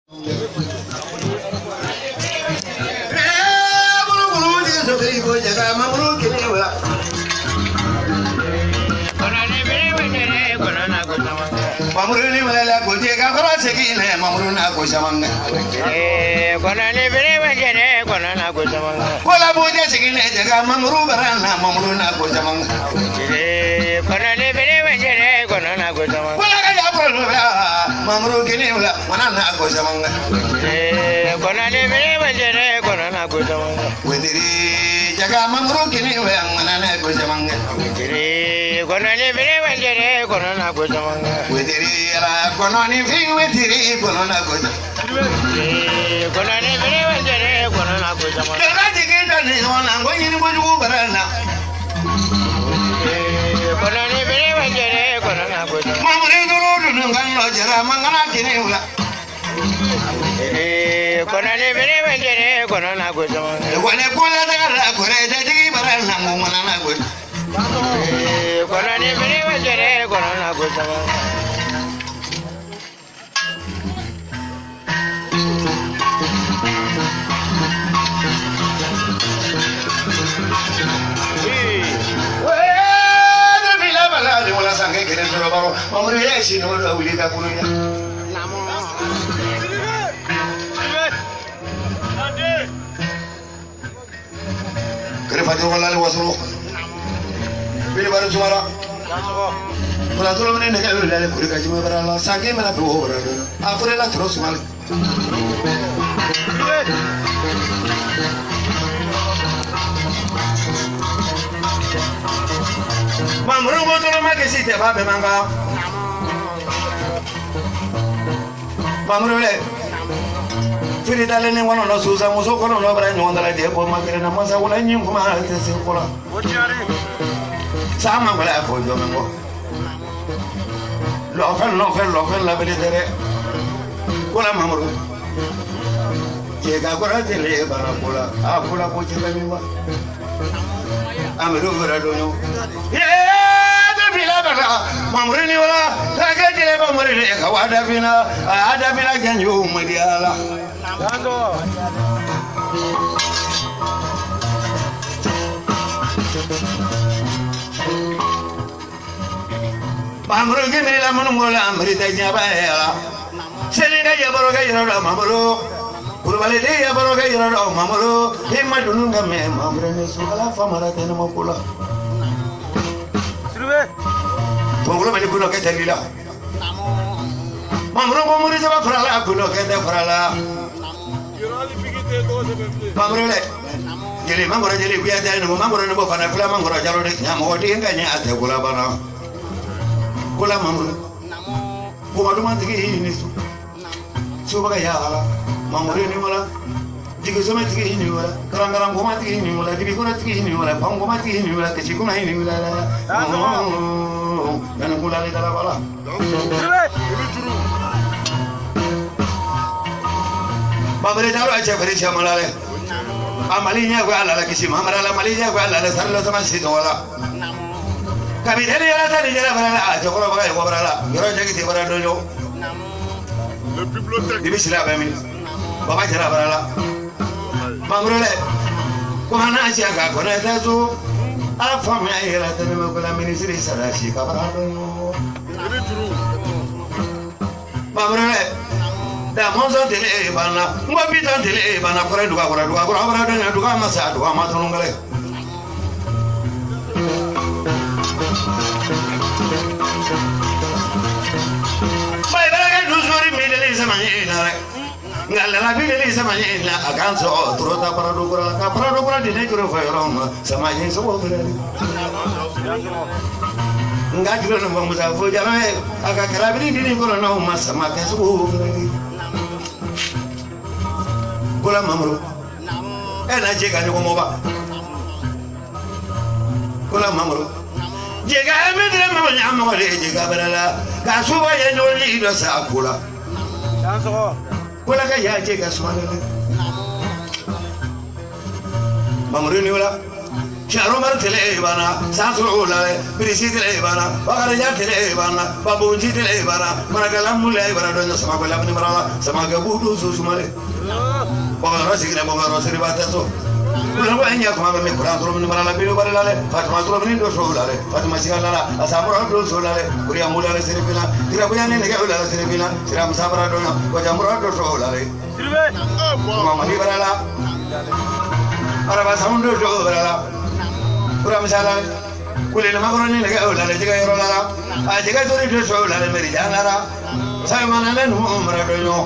Mamuruni malala koje ka fara seki ne mamuruna ko shamanga kona ne bere wajere kona na ko shamanga kola boje seki ne jaga mamuru barana mamuruna ko shamanga kona ne bere wajere kona na ko shamanga kola ka ya pro mamuru kini wala manana ko shamanga kona ne bere wajere kona na ko shamanga wediri jaga mamuru kini wala manana ko shamanga kona ne bere wajere kona na ko shamanga wediri ra kono ni fi wediri kono na ko kona ne bere wajere kona na ko shamanga daga jigita ni wana ngoyi ni boju barana kona ne bere wajere kona na ko shamanga mamuru duru ngalo jara mangana kini wala kona ne bere wajere kona na ko shamanga wala kula daga kore da jigi barana mu manana ko kona ne bere wajere kona na ko shamanga sange kene solo baro mamuru yeshi no do wili ka kunu ya kene fatu wala wasulu bili baro sumara wala tolo mene ne ka wili le kuri ka jima bara la sange mena do wora do afure la tro sumala mamuru botolo magesi te babe manga mamuru le firi dale ne wono no suza muso kono no bra nyon dala de bo magere na masa wala nyim kuma te se kola sama wala ko jo mengo lo fel la bele dere kola mamuru je ga gora tele bara kola a kola ko je be mi wa amiru vera donyo de bila bala mamrini wala taka jile mamrini ka wada bina ada bina ganyo madiala dando mamru gimi la mungola amrita nyabaya selinga yaboro ga yoro mamru kurubale de yaboro ga yoro mamru himma dununga me mamru sugala famara tena mokula sirbe mamru mali kuno ke dalila mamru saba frala kuno ke de frala mamru le jeli mamru jeli biya de no mamru no fana fula mamru jaro de nyamo de nganya ate kula bana kula mamru ko maduma tigi ni su baga ya ala mamuru ni wala digi sama tigi ni wala karang goma tigi ni wala dibi kona tigi ni wala pang goma tigi ni wala kesi kuna ni wala dan kula le dala bala babere dalo acha bere chamala le amalinya ko ala la kesi mamara la malinya ko ala la sarlo sama si wala kami dele ala tani jara bala a jokoro baga ko bala yoro jagi ti bara dojo le bibliothèque dibi sila ba min baba jara bala mamro le ko hana acha ka ko na tazu ala fami ay la tani ma ko la ministre sara shi ka bara dojo mamro le da monzo tele bana ngo bitan tele bana ko duga ko bara dojo duga masa duga ma tonu ngale bai baraga duzuri mideli samanya re ngala la bideli samanya akan so turota para dugura di negro fayrom samanya so bere ngajuro no bamuza fo jamae aka karabini dini ko no masa maka so bere kola mamru ena jega ni ko moba kola mamru jega emedre mama nyama ko jega barala ka suba ye no li do sa kula danso kula ka ya jega suba le mamru ni wala Sharomar telebana, Sasurulare, Pirisi telebana, Bagaraja telebana, Babunji telebana, Maragalamula, Baradona, Samagala Nimara, Samagabu, Susumare, Bagarasi, Bagarasi, Batato. Ulawanya kama mekura turu nimara bilu barale fatma turu nindo solare fatma sigala asamura do solare kuriya mulare serepina tirabuya ne nega ulare serepina tiram sabra do no wajamura do solare sirbe mama ni barala araba samundo do barala kuram sala kulele magoro ne nega ulare jiga yorala a jiga tori do solare meri janara saimana ne numra do no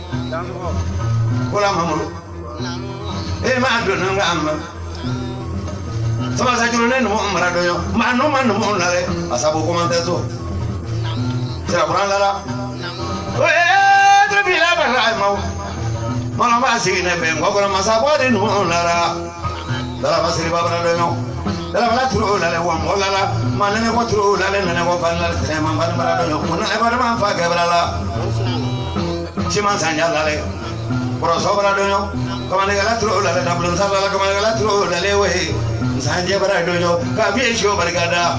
kula mamulu ma do no ngam sama sa juro ne no mara do yo ma no na le asabu ko man tezo sera branda la o trebi la ba ma mala ma si ne be ngoko ma sa bo de no la la ba seri ba branda yo la ba tro la le wa mo la ma ne ko tro la le ne ko ban la tre ma ban branda yo ko ne ko ma fa ke bra la si man sa nya la le pro so branda yo kamane gala tro la da bulun sa la kamane gala tro la le we sanje bara do yo ka bi sho bargada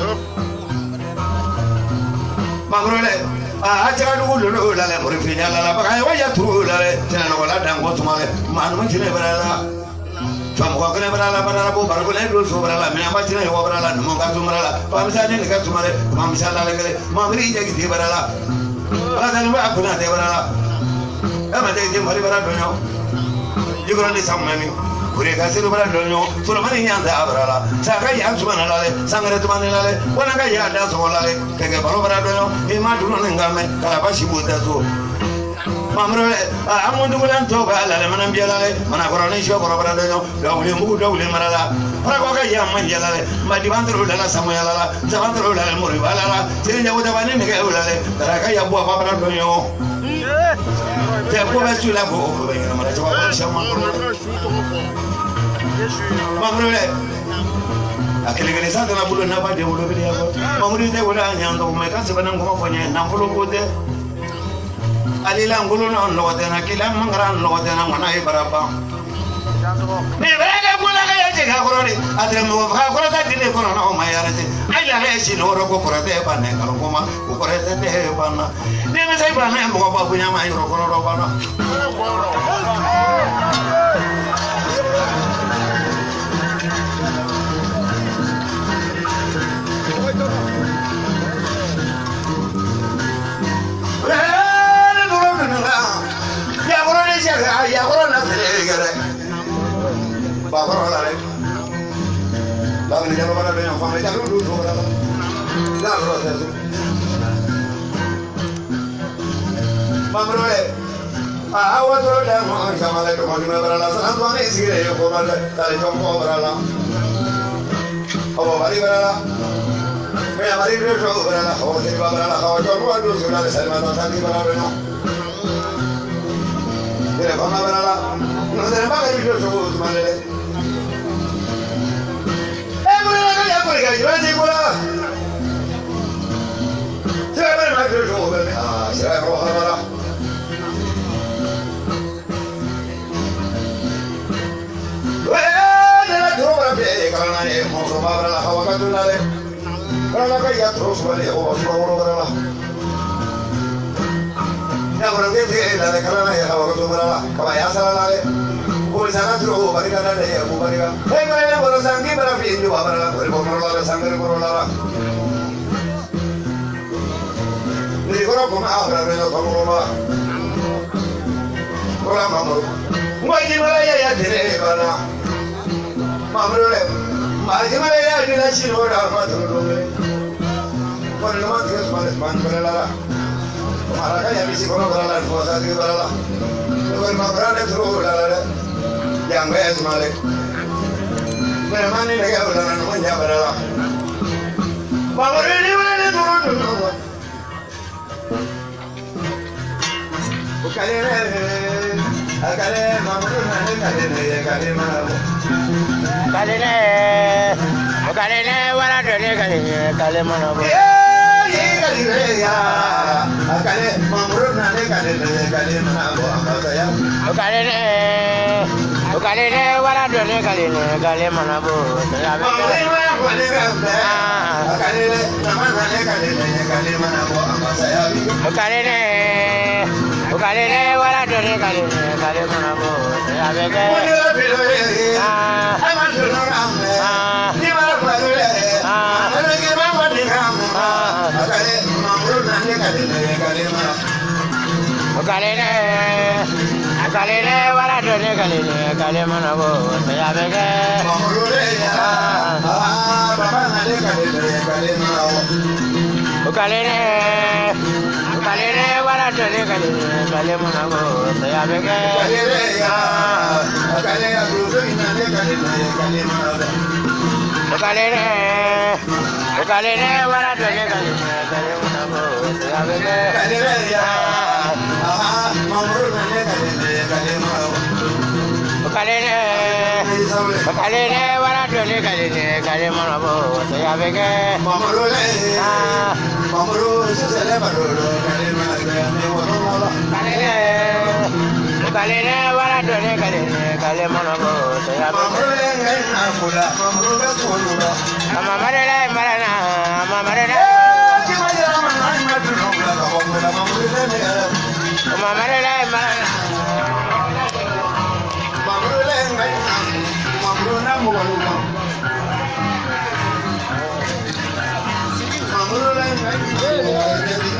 magrole a ja du lo la le mori fi la la ba ka wa ya tro la le tena no la dan go tuma le manu man tine bara la cham ko kene bara la bo bar ko le do so bara la me ma tine yo bara la no ka tumara la pa mi sa ne ka tumare ma mi sa la le gele ma mi je gi bara la ala dan ba ko na de bara la e ma de je mari bara do yo Jigoro ni samami kure ka siru bara donyo sura mani nyanda abrala saka ya sumana lale sangare tumane lale wana ka ya da so lale kege balo bara donyo e ma duno ngame kala bashi buta so mamro amundu bulan to ba lale manam bialale mana korone sho koro bara donyo dawle mugu dawle marala para ko ka ya manja lale ma di bandro lala samoya lala zabandro lale muri balala sire nyawo da bane ne ga lale tara ka ya bu bara donyo te ko ba su la ko ko be na mara jawa shama mamrule akele gele sa na bulo na ba de bulo be ya ko mamrule de wala nyando me ka se banan ko fonye na bulo ko de alila ngulo na no de na kila mangara no de na mana e baraba ne braga bula ga ya je ga ko ri atre mo ga ko ta dine ko na o ma ya re ai la he si no ro ko de ba ne ka ko ma ko re de ba na ne me sai ba na mo ba bu nya ma ro ko ro ba na ya ko na tere gare ba ko la le la ni ya ba le fa me ya lu do la la ro te ba bro le a wa to da mo sama le ko ni me bra la sa to ni si le ko ma le ta le ko bra la o ba ri bra la me ya ba ri ro bra la o se ba bra la o to ro do su la le sa ma to sa ni bra la no Mira, vamos a ver a la... No tenemos que ir a su madre. ¡Por la calle, por la calle! ¡Vete, por la... Se va a ver más que el show, ¿verdad? Ah, se va a rojar para... ¡De la tropa, que carana, vamos a ver a la java catunale! Para la calle, atroz, vale, o vamos a ver a la... Ya por el que la de carana ya la vamos a ver a la caballa sala le por sana tro bariga la de bu bariga hey me por sangi para fin yo para la por la sangre por la ni coro como ahora no como ma por la mamá muy mala ya tiene para mamá le más mala ya tiene si no era más todo por lo más que es más pan para la Mara kaya misi kono barala fosa di barala. Ko ma barale tro la yang bes male. Pero mani le ga barala no manja barala. Ba bare ni male tro no. O kale akale mamuru na ne kale ma. Kale wala de ne kale ma no. Akale mamuru na ne kale mana bo akata ya akale Ukalele wala dole kalele kale manabo ya be. Ukalele wala dole kalele kale manabo ya be. Ukalele wala dole kalele kale manabo ya be. Ukalele wala dole kalele kale manabo ya be. Ukalele wala dole kalele kale manabo ya be. Ukalele wala dole kalele kale manabo ya be. Ukalele wala dole kalele kale manabo ya be. Mama marela marana mama marela mama marela marana Mamuru